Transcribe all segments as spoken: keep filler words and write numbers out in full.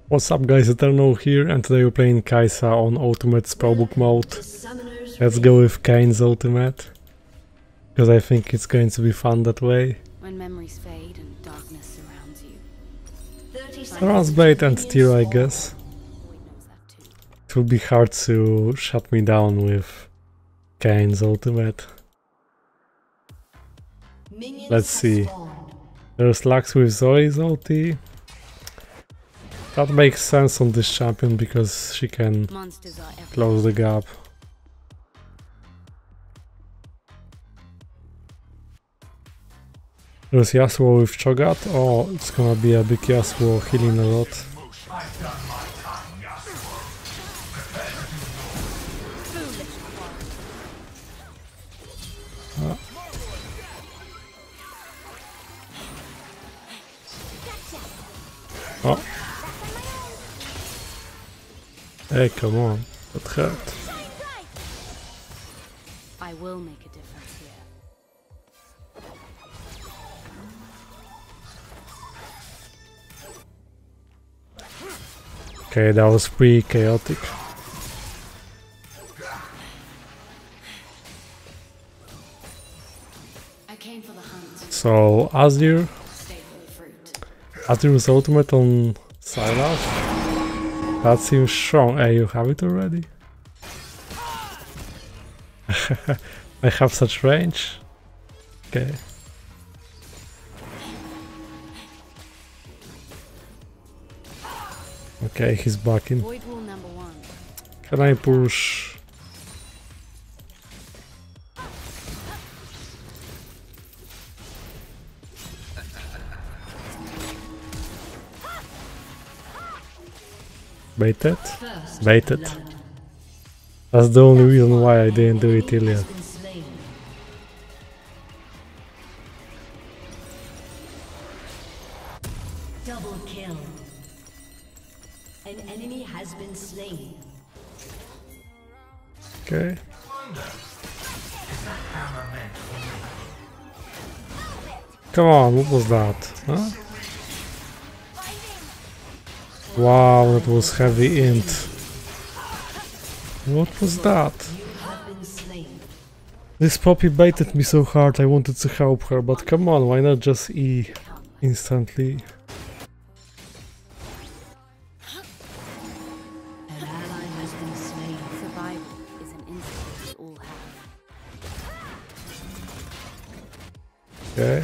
What's up guys, Eternal here, and today we're playing Kai'Sa on Ultimate Spellbook mode. Let's go with Kayn's ultimate, because I think it's going to be fun that way. When memories fade and darkness surrounds you. Wrathblade and Tyr, I guess. It will be hard to shut me down with Kayn's ultimate. Let's see. There's Lux with Zoe's ulti. That makes sense on this champion because she can close the gap. There's Yasuo with Cho'Gath. Oh, it's gonna be a big Yasuo healing a lot. Ah. Oh. Hey, come on, that hurt. I will make a difference here. Okay, that was pretty chaotic. I came for the hunt. So, Azir. Azir's ultimate on Sylas. That seems strong. Hey, you have it already? I have such range? Okay. Okay, he's backing. Can I push? Baited? Baited. That's the only reason why I didn't do it earlier. Double kill. An enemy has been slain. Okay. Come on, what was that? Huh? Wow, that was heavy int. What was that? This Poppy baited me so hard, I wanted to help her, but come on, why not just E instantly? Okay.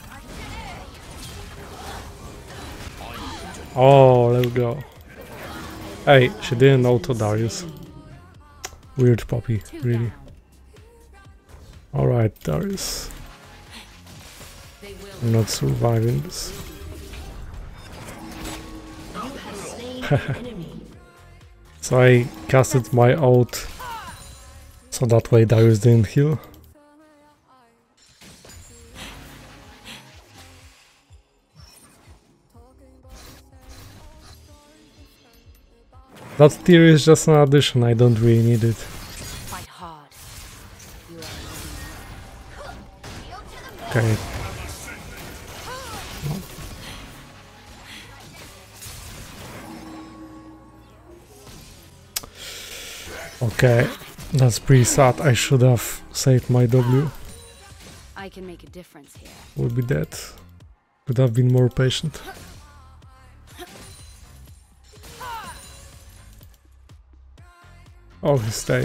Oh, let's go. Hey, she didn't auto Darius. Weird Poppy, really. Alright, Darius. I'm not surviving this. So I casted my ult, so that way Darius didn't heal. That Tyr is just an addition, I don't really need it. Fight hard. Okay. Okay, that's pretty sad. I should have saved my W. I can make a difference here. Would be dead. Could have been more patient. Oh, he stayed.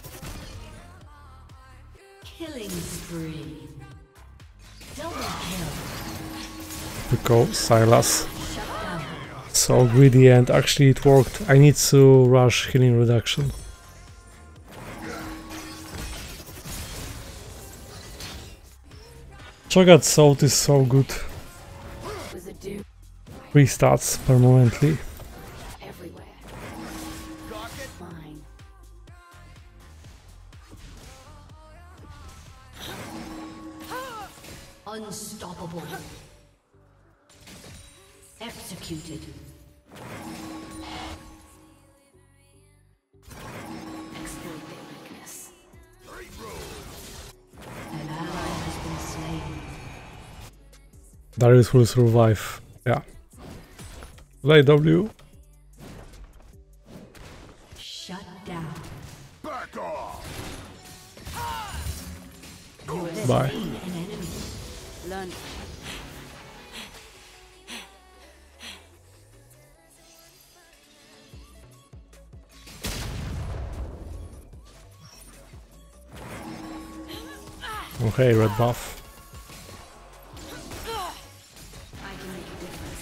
Killing spree. Double kill. Because Sylas. So greedy, and actually it worked. I need to rush healing reduction. Cho'Gath's ult is so good. Restarts permanently. Unstoppable. Executed. Exploit their weakness. An ally has been slain. Darius will survive. Yeah. Play W. Bye. Slain an enemy. Learn. Okay, red buff. I can make a difference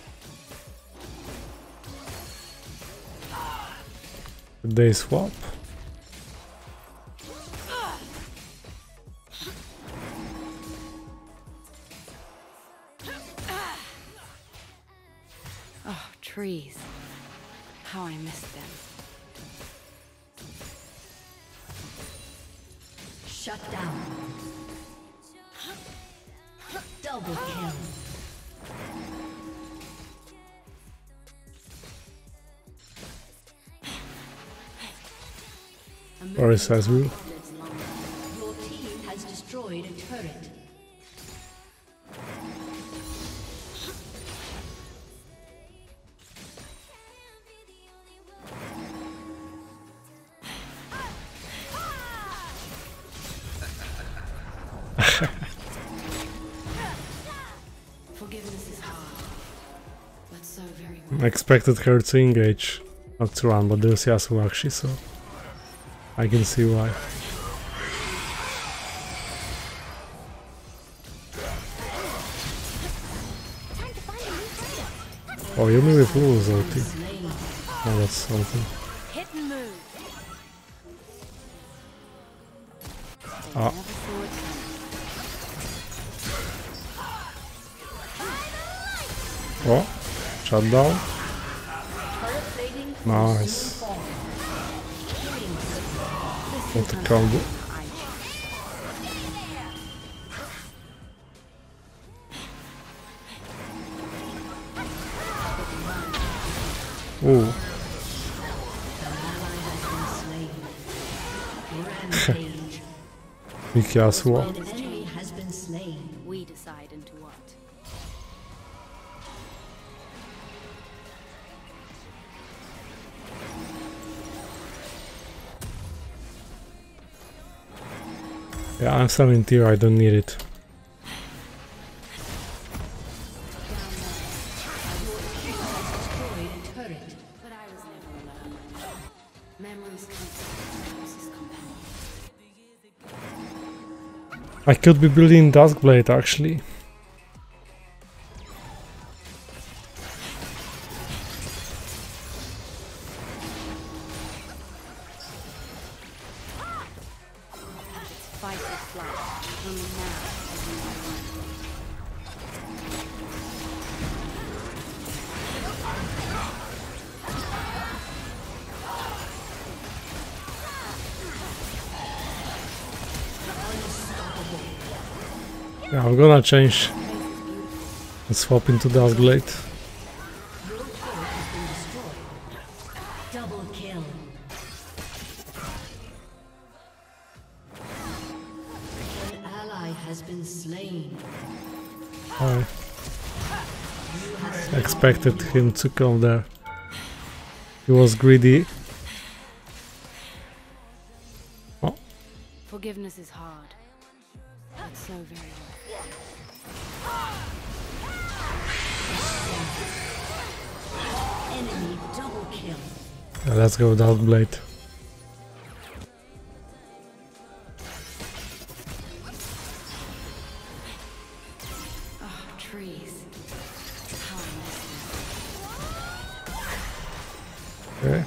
here. Did they swap? Oh, trees. How I missed them. Shut down. Double kill. Or is Azul? Your team has destroyed a turret. Forgiveness is hard, but so very I expected her to engage, not to run, but there's Yasuo actually, so I can see why. Oh, you mean with Lulu's ulti? Oh, that's something. hit and move. They Ah. never saw it coming. Oh, shut down. Turret plating Nice. fall. What a combo. Ooh, Rampage. big Yasuo. An enemy has been slain. We decide into what. Yeah, I'm selling tier, I don't need it. Destroyed a turret. But I was never alone. Memories come to closest companion. I could be building Duskblade actually. Fight or flight. Only now as you might run. Yeah, I'm gonna change and swap into Duskblade. Your turret has been destroyed. Double kill. An ally has been slain. I expected him to come there. He was greedy. Oh, Forgiveness is hard, but so very worth it. Enemy double kill. yeah, let's go Duskblade. Oh, trees. How I miss them. Okay.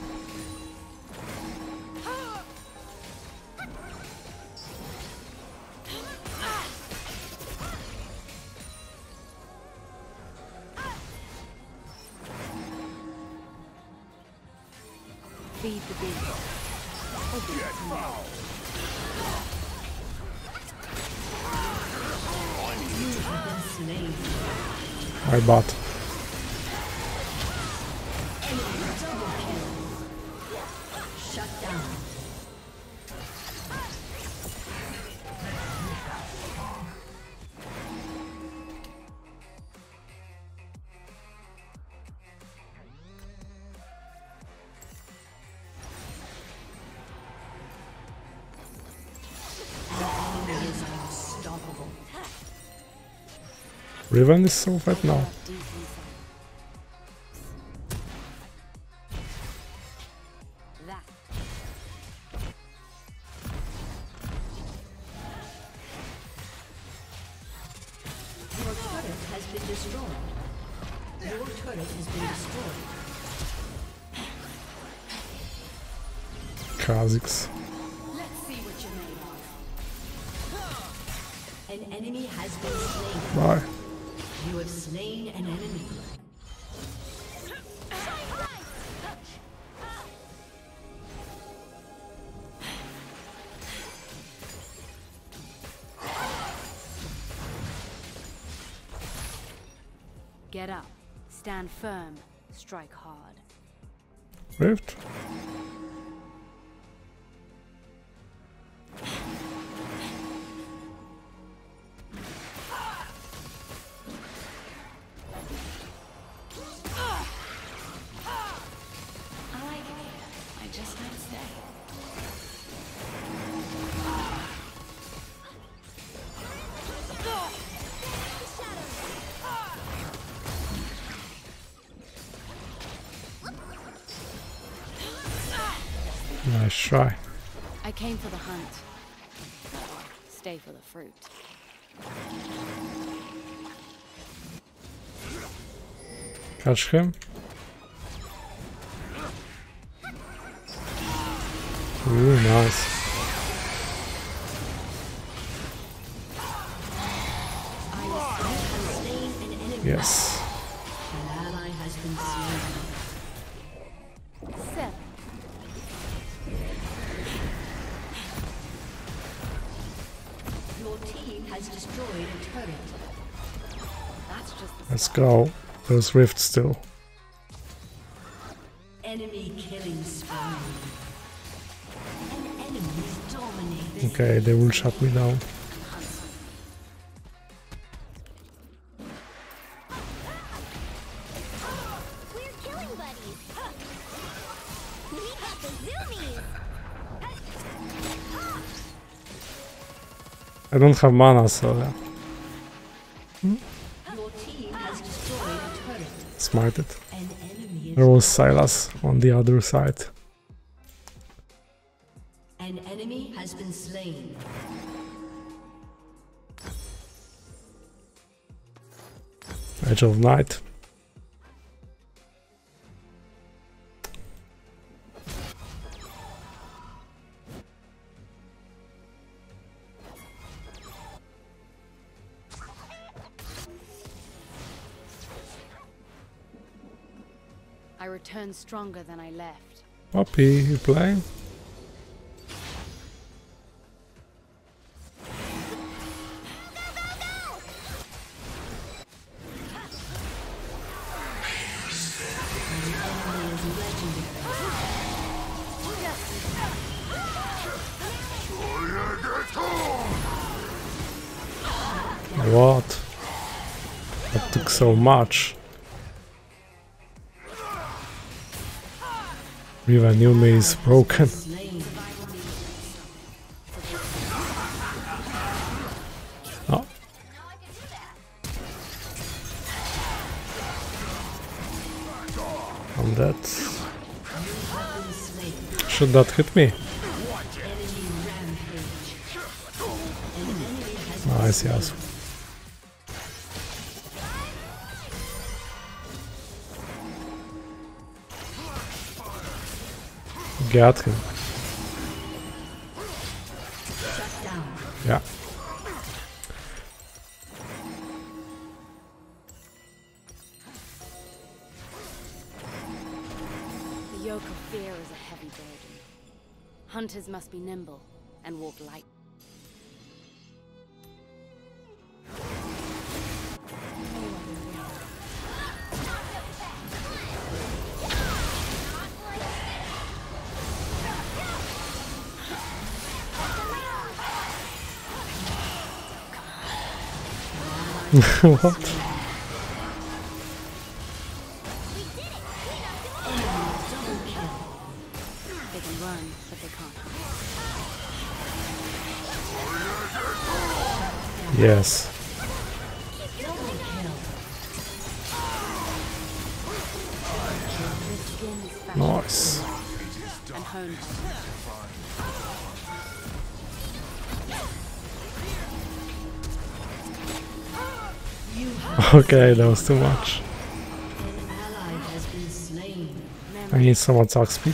Feed the beast. Open it to me. You have been slain. I bought. Enemy double kill. Shut down. An enemy is unstoppable. Riven is so fat now. Deep inside. That. Your turret has been destroyed. Your turret has been destroyed. Kha'Zix. Let's see what you're made of. An enemy has been slain. Bye. You have slain an enemy. Get up. Stand firm. Strike hard. Rift. I like it here. I just might stay. Nice try. I came for the hunt. Stay for the fruit. Catch him. Ooh, nice. Slain an enemy. Yes. An ally has been slain. Seven. Your team has destroyed a turret. That's just the Let's start. go. There's Rift still. Enemy killing spree. An enemy dominates. Okay, they will shut me down. We're killing buddies. We got the zoomies. I don't have mana, so yeah. Your team has destroyed a turret. Smite it. An enemy There is was Sylas on the other side. An enemy has been slain. Edge of Night. I return stronger than I left. Poppy, you playing? What? That took so much. Riva Numi is broken. Slain. Oh. And that should that hit me? Nice, yes. Got him. Yeah. The yoke of fear is a heavy burden. Hunters must be nimble and walk light. What? They can run, but they can't hide. Yes. Okay, that was too much. An ally has been slain. I need some attack speed.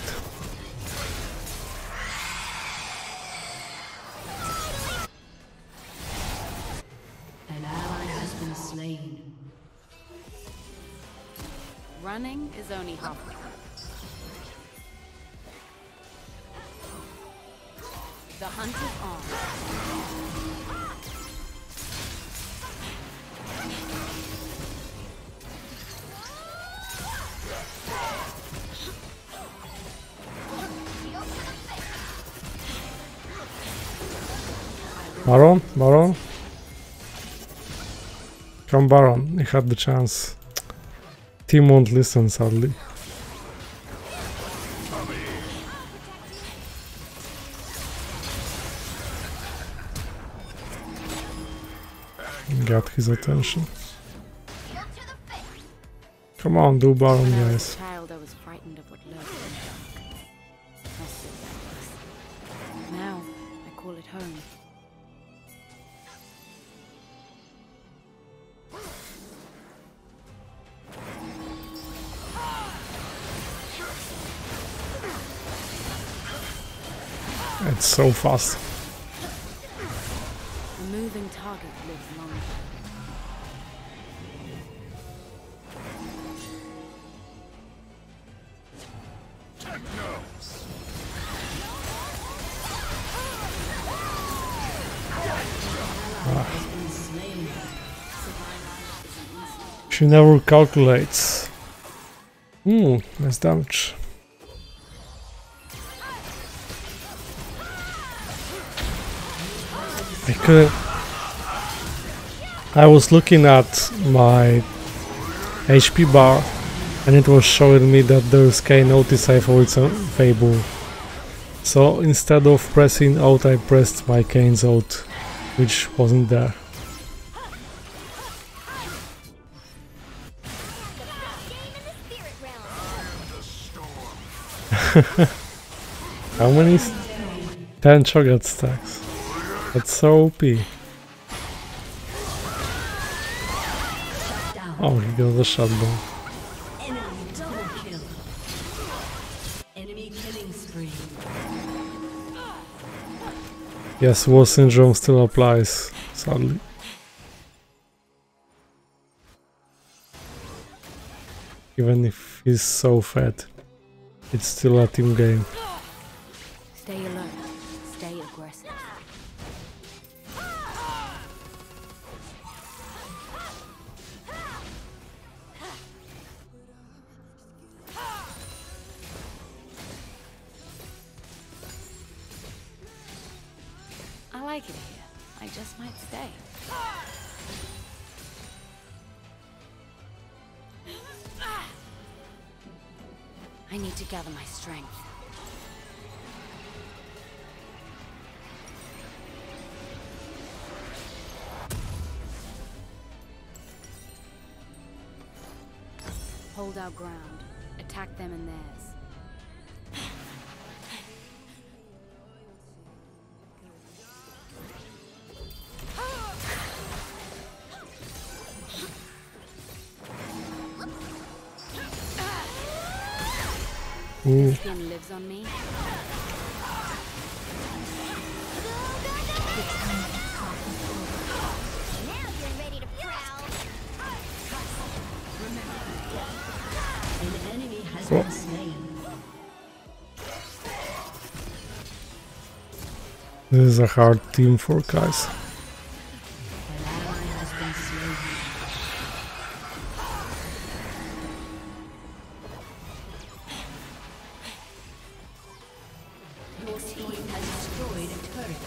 An ally has been slain. Running is only half the battle. The hunt is on. Baron? Baron? Come Baron, you had the chance. Team won't listen, sadly. Got his attention. Come on, do Baron, When I was guys. a child, I was frightened of what lurked in the dark. I still was. Now, I call it home. It's so fast. A moving target lives longer. She never calculates. Hmm, nice damage. I could. I was looking at my H P bar and it was showing me that there's K notice I thought it's a Fable. So instead of pressing out, I pressed my Kane's out, which wasn't there. How many? s- ten Cho'Gath stacks. That's so O P. Oh, he got the shutdown. Enemy double kill. Enemy killing spree. Yes, War Syndrome still applies, sadly. Even if he's so fat, it's still a team game. Stay alert. Stay aggressive. I like it here. I just might stay. I need to gather my strength. Hold our ground. Attack them and theirs. Ooh. Skin lives on me. Now you're ready to prowl. An enemy has Oh. been slain. This is a hard team for guys. An ally has been slain. Your team has destroyed a turret.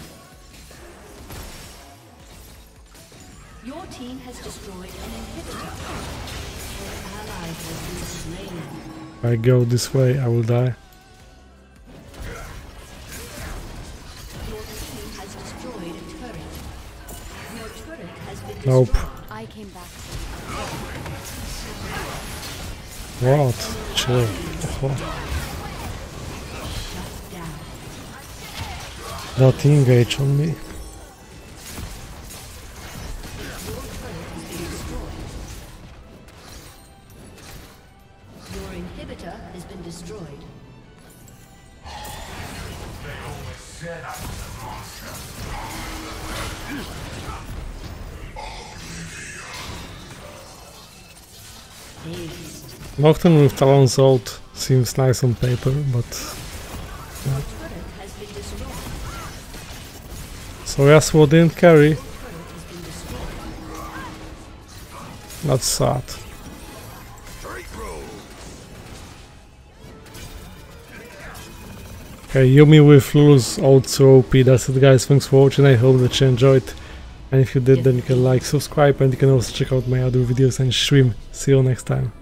Your team has destroyed an inhibitor. An ally has been slain. If I go this way, I will die. Your team has destroyed a turret. Your turret has been Nope. destroyed. I came back. What? Chill. Oh, Down. not engage on me. Your turret has been destroyed. inhibitor has been destroyed. Nocturne with Talon's ult seems nice on paper, but Your turret has been destroyed. so Yasuo didn't carry. Your turret has been destroyed. That's sad. Okay, Yumi with Lulu's ult so O P. That's it guys, thanks for watching, I hope that you enjoyed. And if you did, then you can like, subscribe, and you can also check out my other videos and stream. See you next time.